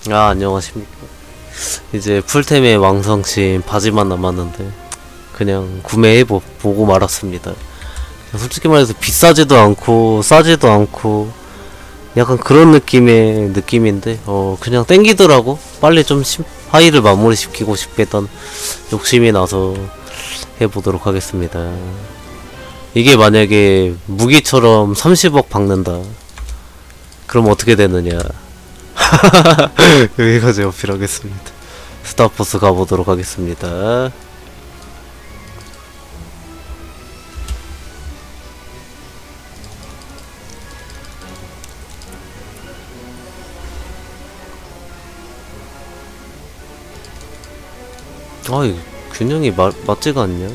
아, 안녕하십니까. 이제 풀템의 왕성신 바지만 남았는데 그냥 구매해보고 말았습니다. 솔직히 말해서 비싸지도 않고 싸지도 않고 약간 그런 느낌인데 그냥 땡기더라고. 빨리 좀 하이를 마무리 시키고 싶겠던 욕심이 나서 해보도록 하겠습니다. 이게 만약에 무기처럼 30억 박는다 그럼 어떻게 되느냐. 여기까지 어필하겠습니다. 스타포스 가보도록 하겠습니다. 이 균형이 맞지가 않냐?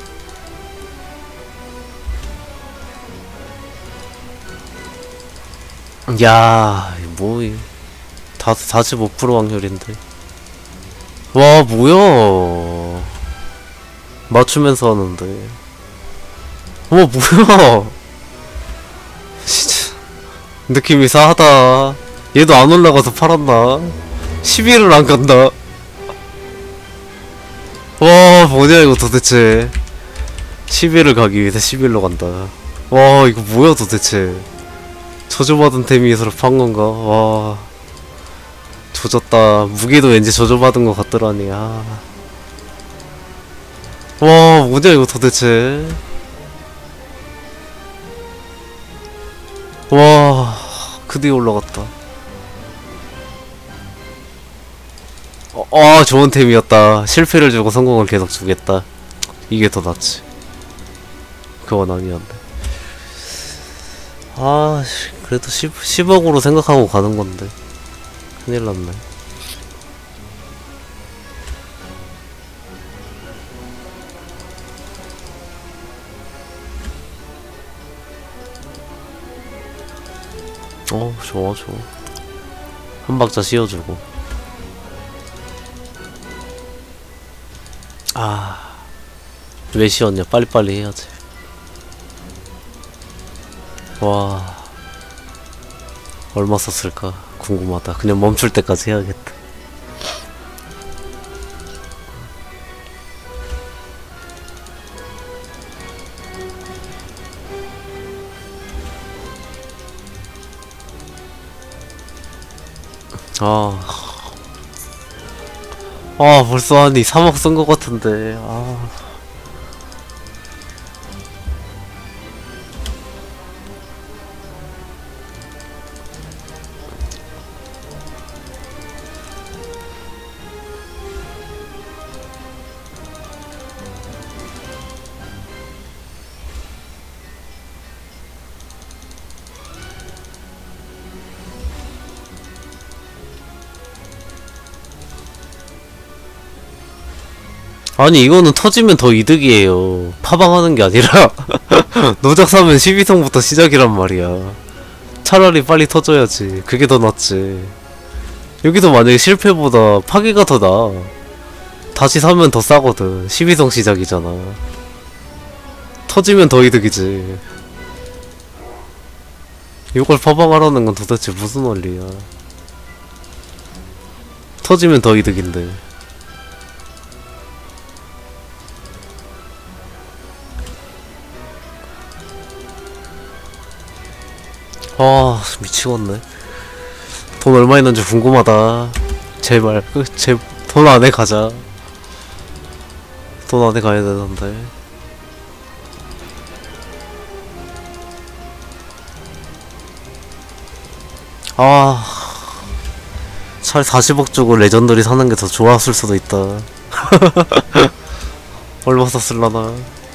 야, 뭐 45% 확률인데. 와, 뭐야? 맞추면서 하는데. 와, 뭐야? 진짜 느낌이 싸하다. 얘도 안 올라가서 팔았나? 11을 안 간다. 와, 뭐냐 이거 도대체. 11을 가기 위해서 11로 간다. 와, 이거 뭐야 도대체. 저주받은 데미에서 판건가? 와, 조졌다. 무기도 왠지 저주받은 것 같더라니. 와, 뭐냐 이거 도대체. 와, 그 뒤에 올라갔다. 좋은 템이었다. 실패를 주고 성공을 계속 주겠다. 이게 더 낫지. 그건 아니었네. 그래도 10억으로 생각하고 가는 건데. 큰일 났네. 좋아, 좋아. 한 박자 씌워주고. 왜 씌웠냐? 빨리빨리 해야지. 와, 얼마 썼을까? 궁금하다. 그냥 멈출 때까지 해야겠다. 벌써 한 3억 쓴 것 같은데. 아니, 이거는 터지면 더 이득이에요. 파방하는 게 아니라 노작 사면 12성부터 시작이란 말이야. 차라리 빨리 터져야지. 그게 더 낫지. 여기서 만약에 실패보다 파괴가 더 나아. 다시 사면 더 싸거든. 12성 시작이잖아. 터지면 더 이득이지. 이걸 파방하라는 건 도대체 무슨 원리야. 터지면 더 이득인데. 미치겠네. 돈 얼마 있는지 궁금하다. 제발 돈 안에 가자. 돈 안에 가야 되는데. 차라리 40억 주고 레전더리 사는 게 더 좋았을 수도 있다. 얼마 썼을라나.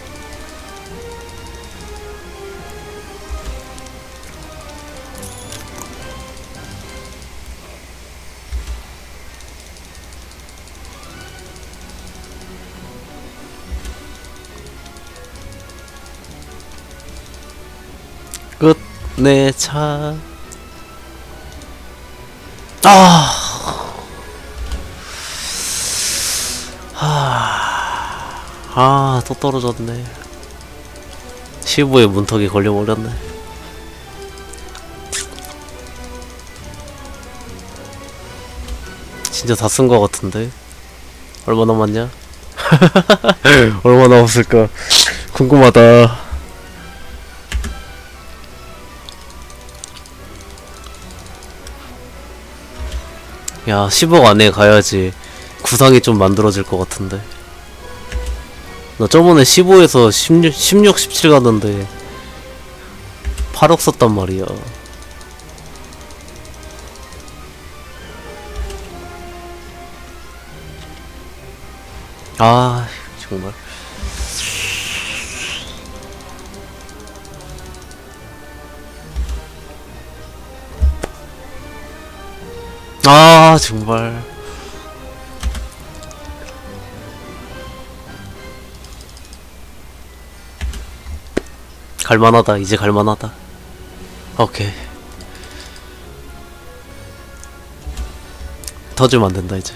끝. 내 차. 또 떨어졌네. 15에 문턱이 걸려버렸네. 진짜 다 쓴 거 같은데. 얼마 남았냐? 얼마 남았을까 궁금하다. 야 10억 안에 가야지 구상이 좀 만들어질 것 같은데. 나 저번에 15에서 16, 17 갔는데 8억 썼단 말이야. 아 정말. 아 정말. 갈만하다. 이제 갈만하다. 오케이. 터지면 안된다 이제.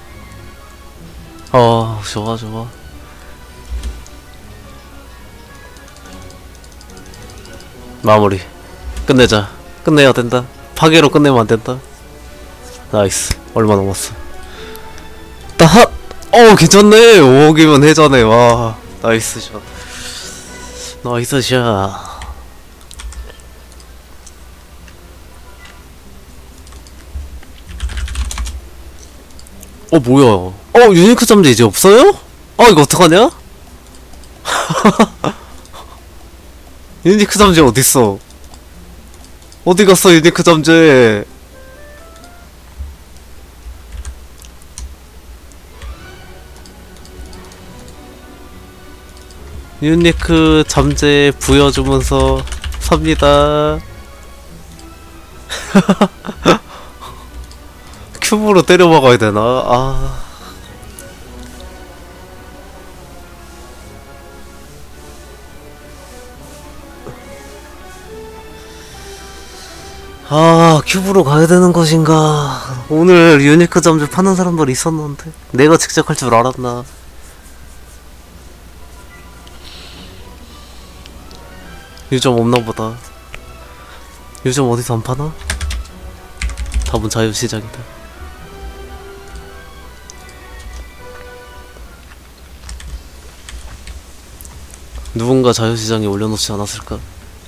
좋아 좋아. 마무리 끝내자. 끝내야 된다. 파괴로 끝내면 안된다. 나이스. 얼마 남았어? 따! 괜찮네. 5억이면 해자네. 와 나이스 샷. 나이스 샷. 뭐야. 유니크 잠재 이제 없어요? 이거 어떡하냐? 유니크 잠재 어딨어? 어디갔어 유니크 잠재. 유니크 잠재 부여주면서 삽니다. 큐브로 때려 박아야 되나? 큐브로 가야 되는 것인가? 오늘 유니크 잠재 파는 사람들 있었는데 내가 직접 할 줄 알았나? 요즘 없나보다. 요즘 어디서 안 파나? 답은 자유시장이다. 누군가 자유시장에 올려놓지 않았을까?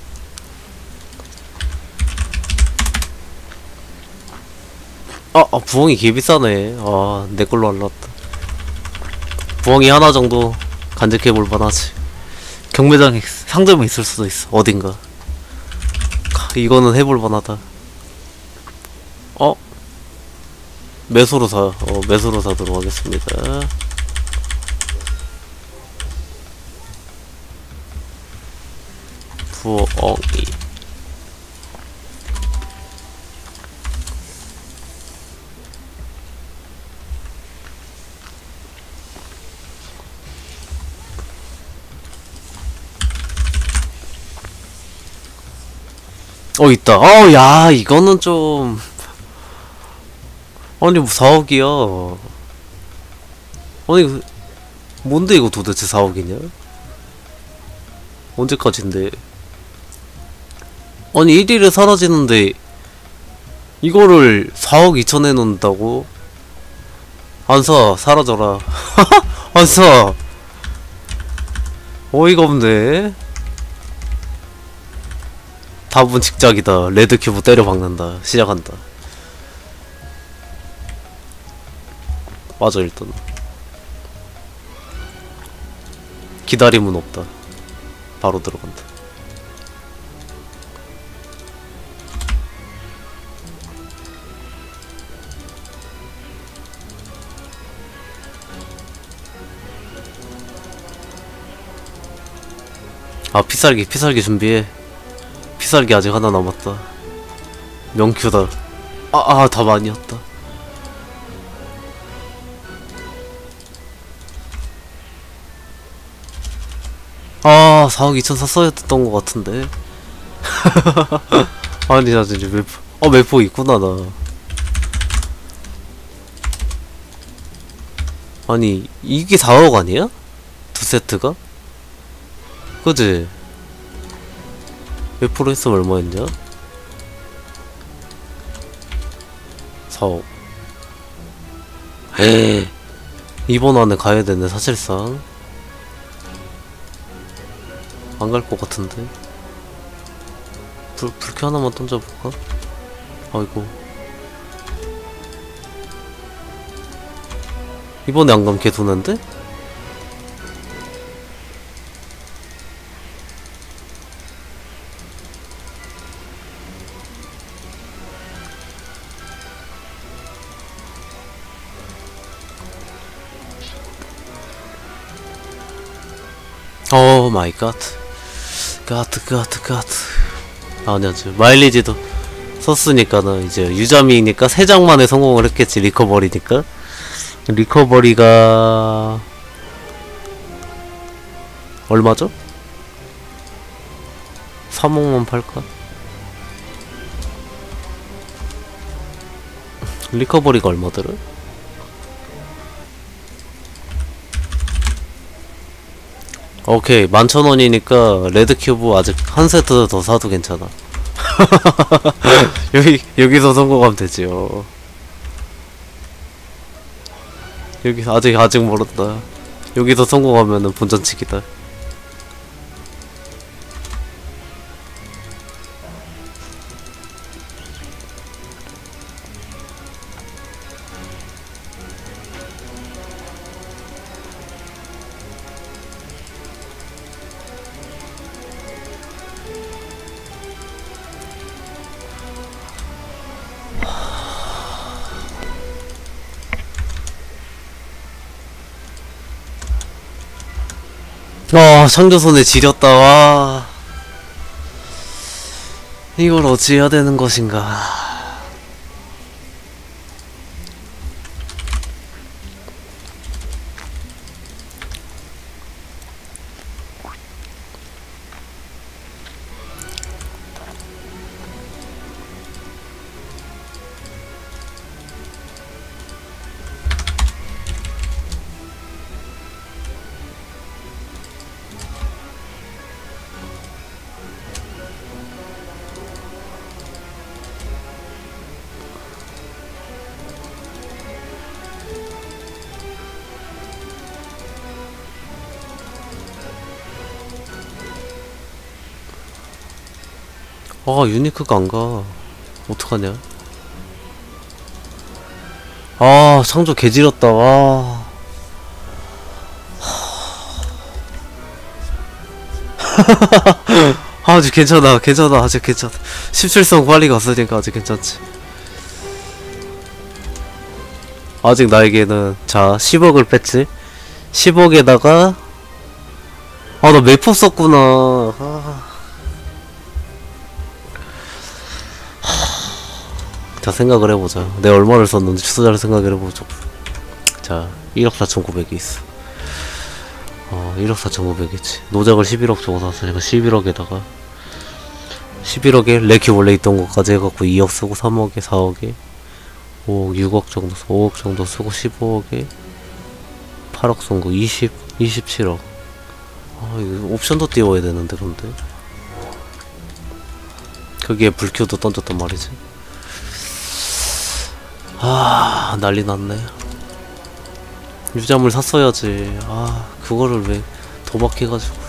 부엉이 개비싸네. 내걸로 할랐다. 부엉이 하나 정도 간직해볼 만하지. 경매장에 상점에 있을 수도 있어. 어딘가. 이거는 해볼 만하다. 매수로 사. 매수로 사도록 하겠습니다. 부엉이. 있다. 야, 이거는 좀. 아니, 뭐 4억이야. 아니, 뭔데 이거 도대체 4억이냐? 언제까지인데? 아니, 1일에 사라지는데, 이거를 4억 2천에 놓는다고? 안 사, 사라져라. 안 사! 어이가 없네. 답은 직작이다. 레드큐브 때려 박는다. 시작한다. 맞아, 일단. 기다림은 없다. 바로 들어간다. 피살기 준비해. 피살기 아직 하나 남았다. 명큐다. 답 아니었다. 4억 2천 샀어야 됐던 것 같은데. 아니, 나 진짜 매포 있구나, 나. 아니, 이게 4억 아니야? 두 세트가? 그지? 매포로 했으면 얼마였냐? 4억. 이번 안에 가야 되네 사실상. 안 갈 것 같은데. 불쾌 하나만 던져볼까? 아이고. 이번에 안 가면 걔 도는데? 오 마이 갓. 갓. 아니야, 마일리지도 썼으니까는 이제 유저미니까 3장만에 성공을 했겠지. 리커버리니까. 리커버리가 얼마죠? 3억만 팔까? 리커버리가 얼마더라? 오케이 11,000원이니까 레드큐브 아직 한 세트 더 사도 괜찮아. 여기서 성공하면 되지요. 여기서 아직 멀었다. 여기서 성공하면은 본전치기다. 상조선에 지렸다. 와, 이걸 어찌해야 되는 것인가. 유니크가 안 가. 어떡하냐. 상조 개지렸다. 와. 아직 괜찮아. 아직 괜찮아. 17성 빨리 갔으니까 아직 괜찮지. 아직 나에게는, 자, 10억을 뺐지? 10억에다가, 나 매포 썼구나. 자, 생각을 해보자. 내가 얼마를 썼는지 투자를 생각을 해보자. 자, 1억 4,900이 있어. 1억 4,900이지. 노작을 11억 주고 샀으니까 11억에다가 11억에 레큐 원래 있던 것까지 해갖고 2억 쓰고 3억에 4억에 5억 6억 정도 5억 정도 쓰고 15억에 8억 쓴 거 27억. 이거 옵션도 띄워야 되는데. 근데 거기에 불큐도 던졌단 말이지. 난리 났네. 유자물 샀어야지. 그거를 왜 도박해가지고.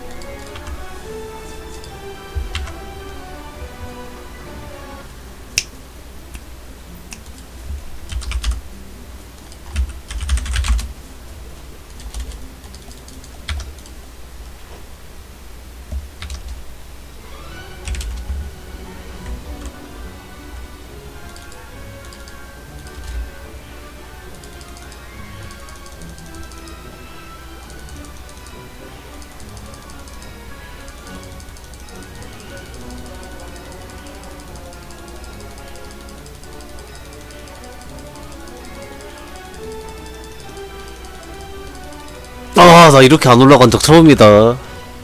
나 이렇게 안 올라간 적 처음이다.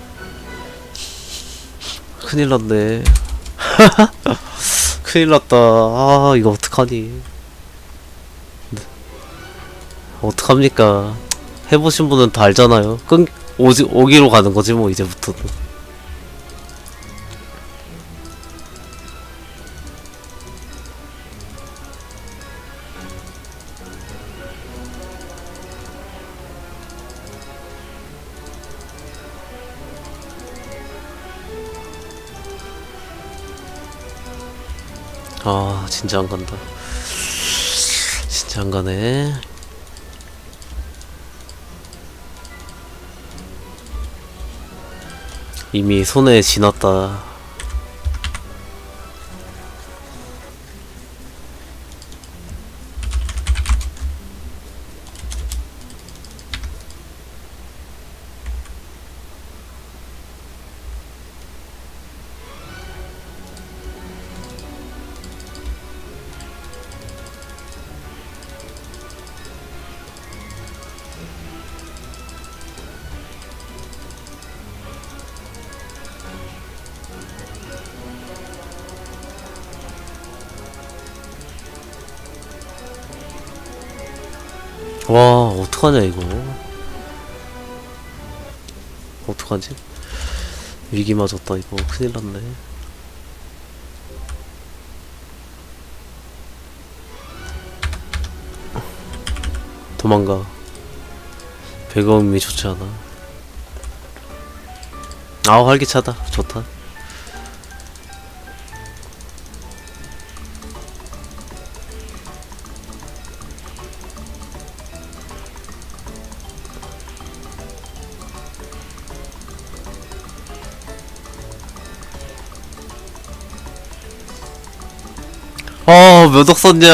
큰일 났네. 큰일 났다. 이거 어떡하니. 어떡합니까. 해보신 분은 다 알잖아요. 오기로 가는 거지, 뭐, 이제부터는. 아 진짜 안 간다. 진짜 안 가네. 이미 손에 지났다. 와 어떡하냐 이거. 어떡하지? 위기 맞았다 이거. 큰일 났네. 도망가. 배경음이 좋지 않아. 아우 활기차다. 좋다. 몇 억 썼냐.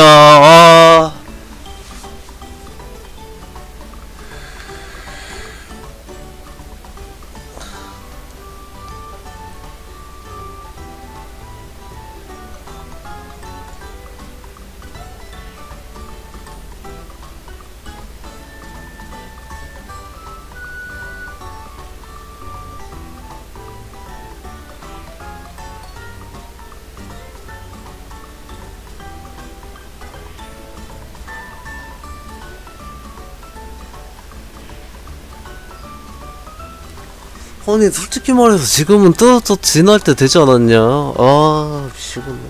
아니 솔직히 말해서 지금은 또 지날 때 되지 않았냐. 아 미치겠네.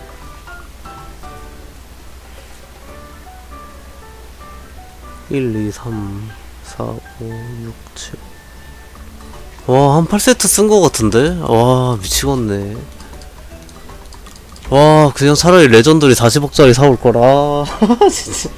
1, 2, 3, 4, 5, 6, 7. 와, 한 8세트 쓴 거 같은데? 와, 미치겠네. 와, 그냥 차라리 레전드리 40억짜리 사올 거라. 진짜.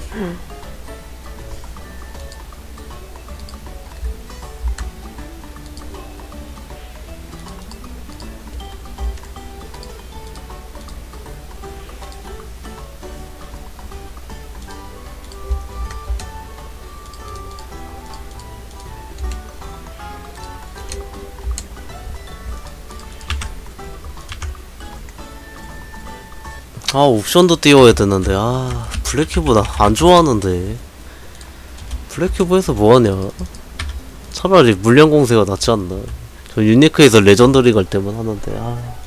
아 옵션도 띄워야 되는데. 아 블랙큐브 나 안 좋아하는데. 블랙큐브에서 뭐하냐. 차라리 물량공세가 낫지 않나. 저 유니크에서 레전더리 갈 때만 하는데.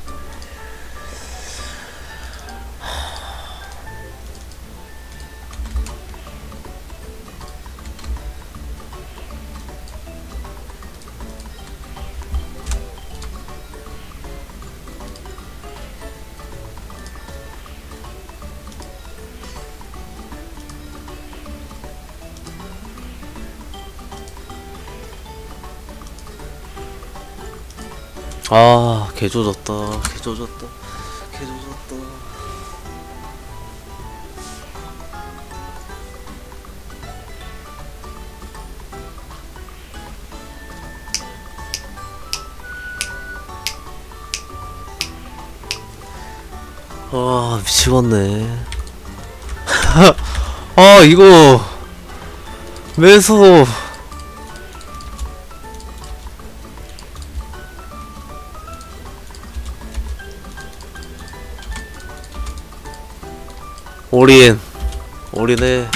개조졌다. 개조졌다. 개조졌다. 미치겠네. 이거 매수. 올인해.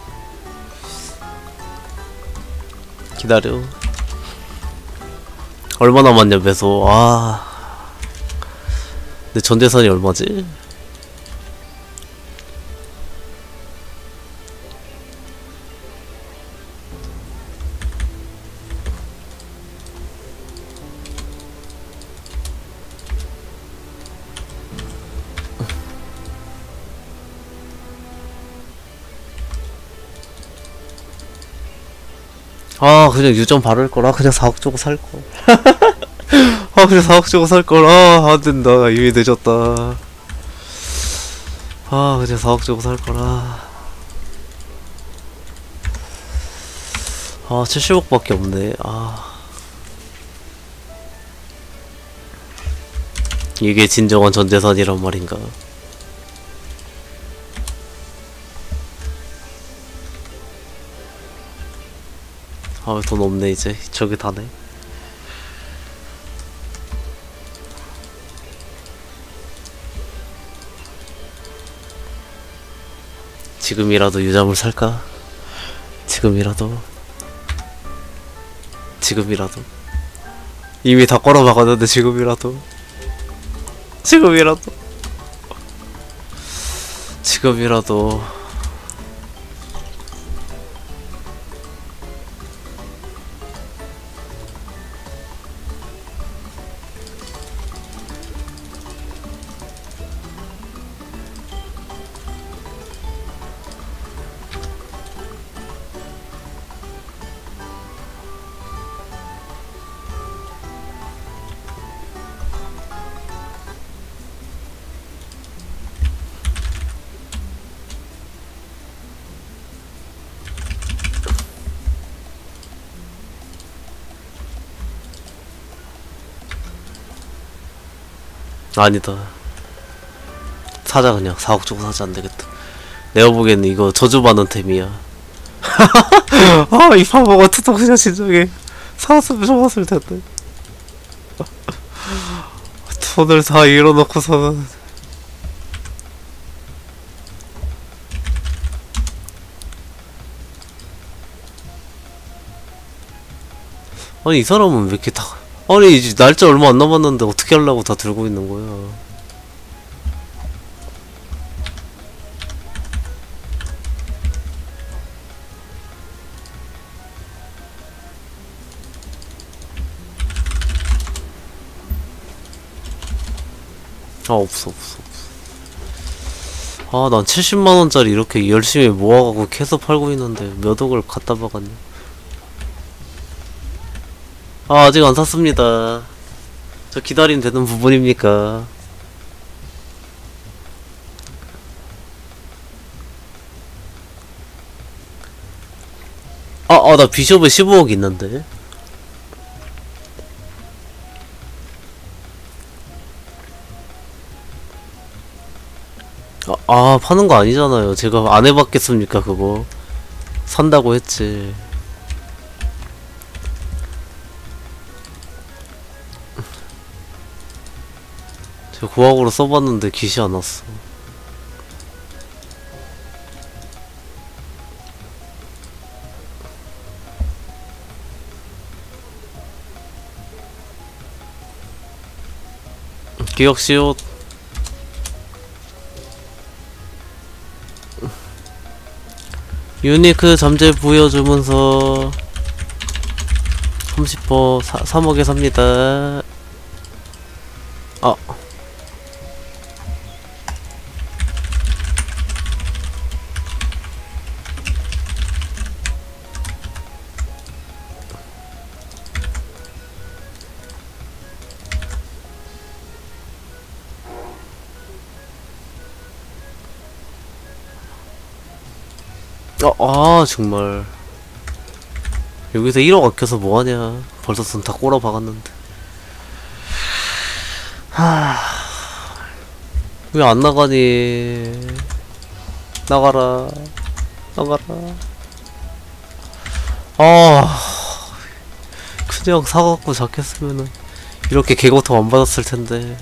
기다려. 얼마 남았냐 매소. 아 내 전재산이 얼마지? 아 그냥 유전 바를 거라. 그냥 4억 주고 살 거. 아 그냥 4억 주고 살 걸. 아 안된다. 이미 늦었다. 아 그냥 4억 주고 살 거라. 아 70억밖에 없네. 아 이게 진정한 전재산이란 말인가. 아 돈 없네 이제. 저기 다네. 지금이라도 유잠을 살까? 지금이라도 이미 다 걸어박았는데 지금이라도 아니다. 사자. 그냥 4억 주고 사자. 안되겠다. 내가 보기에는 이거 저주받는 템이야. 아 이 바보 같은 거 그냥 진정해. 사왔으면 좋았을 텐데. 돈을 다 잃어놓고서는. 아니 이 사람은 왜 이렇게 다. 아니 이제 날짜 얼마 안 남았는데 어떻게 하려고 다 들고 있는 거야. 아 없어. 아 난 70만원짜리 이렇게 열심히 모아가고 계속 팔고 있는데 몇 억을 갖다 박았냐. 아 아직 안 샀습니다. 저 기다리면 되는 부분입니까? 나 비숍에 15억 있는데. 파는 거 아니잖아요. 제가 안 해봤겠습니까 그거. 산다고 했지. 제가 고학으로 써봤는데 기시 안 왔어. 기억시옷. 유니크 잠재 부여 주문서 30% 3억에 삽니다. 정말 여기서 1억 아껴서 뭐하냐. 벌써 돈 다 꼬라 박았는데. 왜 안 나가니. 나가라. 그냥 사갖고 작겠으면은 이렇게 개고통 안 받았을 텐데.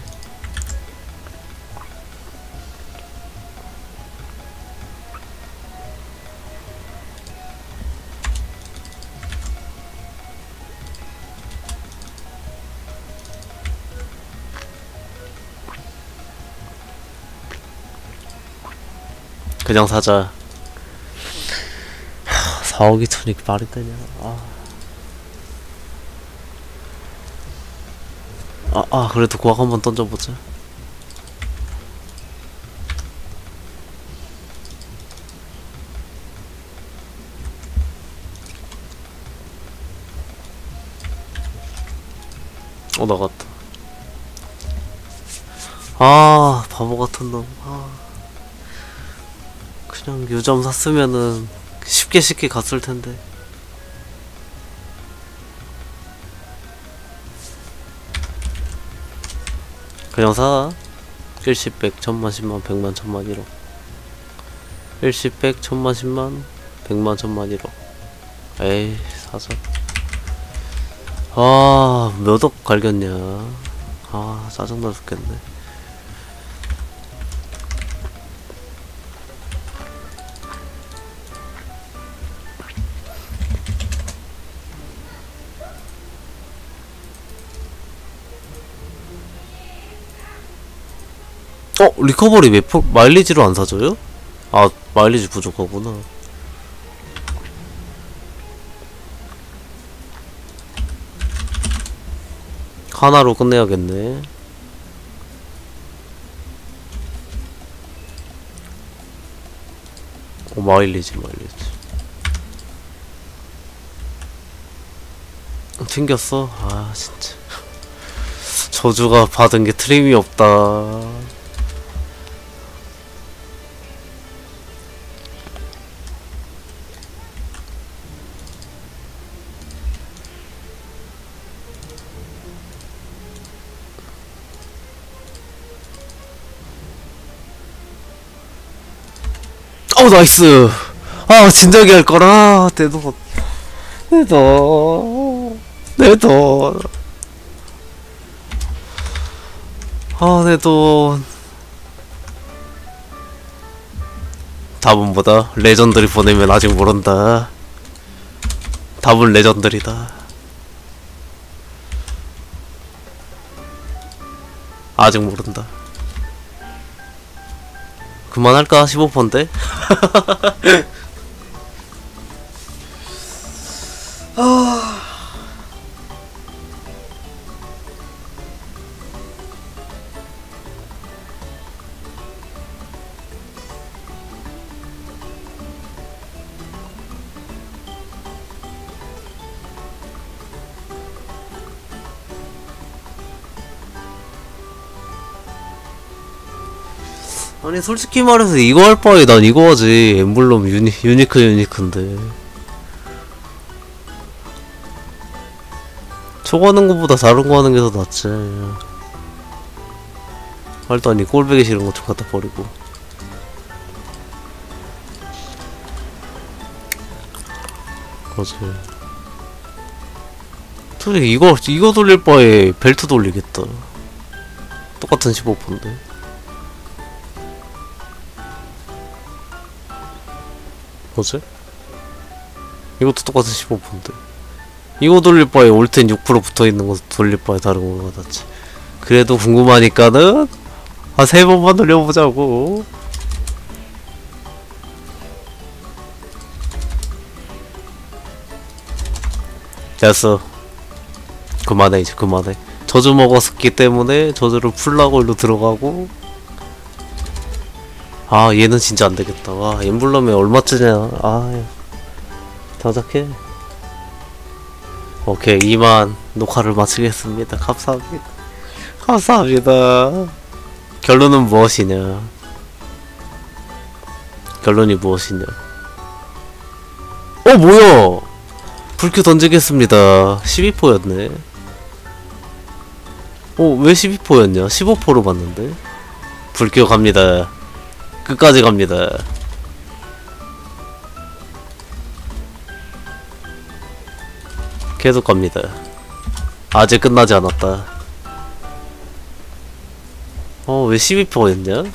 그냥 사자. 4억 2천이 말이 되냐. 그래도 고학 한번 던져보자. 나갔다. 바보 같은 놈. 그냥 요점 샀으면은 쉽게 갔을 텐데. 그냥 사. 일십, 백, 천만, 십만, 백만, 천만, 일억. 일십, 백, 천만, 십만, 백만, 천만, 일억. 에이, 사자. 몇 억 갈겼냐. 짜증나 죽겠네. 리커버리 마일리지로 안 사줘요? 마일리지 부족하구나. 하나로 끝내야겠네. 마일리지. 튕겼어? 진짜. 저주가 받은 게 트림이 없다. 나이스. 진작에 할거라. 내 돈. 내 돈. 답은 뭐다? 레전드리 보내면 아직 모른다. 답은 레전드리다. 아직 모른다. 그만할까? 15%인데? 아니 솔직히 말해서 이거 할 바에 난 이거 하지. 엠블럼 유니크인데 저거 하는 거보다 다른 거 하는 게 더 낫지. 말도 아니 꼴배기 싫은 거 좀 갖다 버리고. 그렇지. 솔직히 이거 돌릴 바에 벨트 돌리겠다. 똑같은 15%인데. 뭐지? 이것도 똑같은 15%인데. 이거 돌릴 바에 올텐 6% 붙어있는 거 돌릴 바에 다른 거가 낫지. 그래도 궁금하니까는 3번만 돌려보자고. 됐어. 그만해 이제 그만해. 저주 먹었기 때문에 저주를 풀라고 일로 들어가고. 얘는 진짜 안되겠다. 엠블럼에 얼마쯤이냐. 자작해. 오케이 2만 녹화를 마치겠습니다. 감사합니다. 결론은 무엇이냐. 결론이 무엇이냐. 뭐야. 불큐 던지겠습니다. 12%였네. 왜 12%였냐? 15%로 봤는데. 불큐 갑니다. 끝까지 갑니다. 계속 갑니다. 아직 끝나지 않았다. 왜 12%였냐?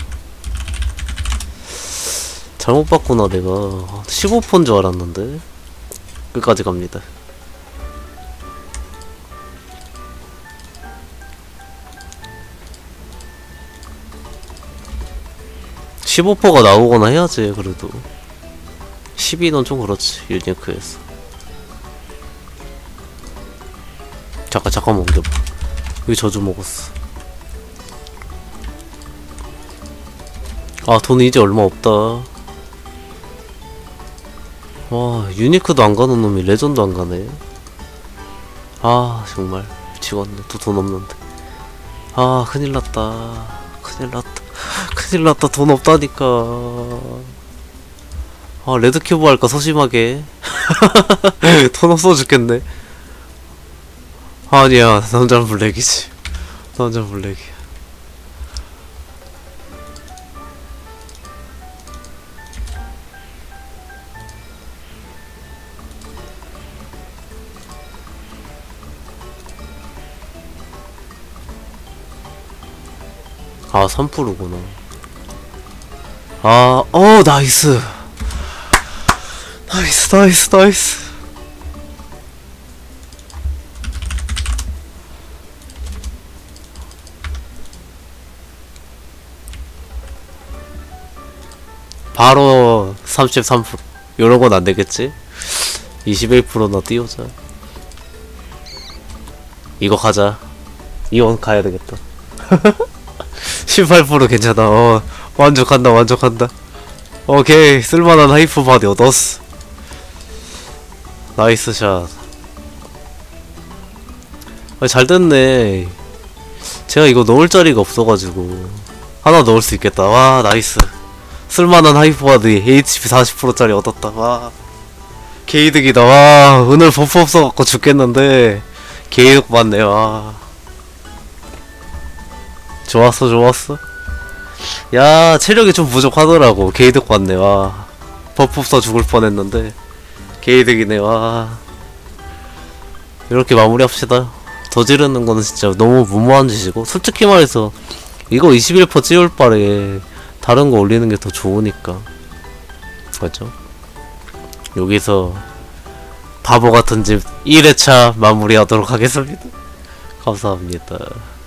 잘못 봤구나 내가. 15%인 줄 알았는데. 끝까지 갑니다. 15%가 나오거나 해야지. 그래도 12는 좀 그렇지 유니크에서. 잠깐만 옮겨봐. 여기 저주 먹었어. 아 돈 이제 얼마 없다. 와 유니크도 안 가는 놈이 레전드 안 가네. 아 정말 미치겠네. 또 돈 없는데. 아 큰일났다. 큰일났다. 돈 없다니까. 아 레드큐브 할까 소심하게. 돈 없어 죽겠네. 아니야 남자 블랙이지. 남자 블랙이야. 아 3%구나. 아 나이스. 바로 33%. 요런건 안되겠지? 21%나 띄우자. 이거 가자. 이건 가야되겠다. 18% 괜찮아. 만족한다. 오케이 쓸만한 하이프 바디 얻었어. 나이스 샷. 잘됐네. 제가 이거 넣을 자리가 없어가지고 하나 넣을 수 있겠다. 와 나이스. 쓸만한 하이프 바디 HP 40%짜리 얻었다. 와 개이득이다. 와 오늘 버프 없어갖고 죽겠는데 개이득 받네. 와 좋았어. 야 체력이 좀 부족하더라고. 개이득 받네. 와 버프 없어 죽을 뻔했는데 개이득이네. 와 이렇게 마무리합시다. 더 지르는 거는 진짜 너무 무모한 짓이고, 솔직히 말해서 이거 21% 찌울 바에 다른 거 올리는 게 더 좋으니까. 맞죠? 여기서 바보 같은 집 1회차 마무리하도록 하겠습니다. 감사합니다.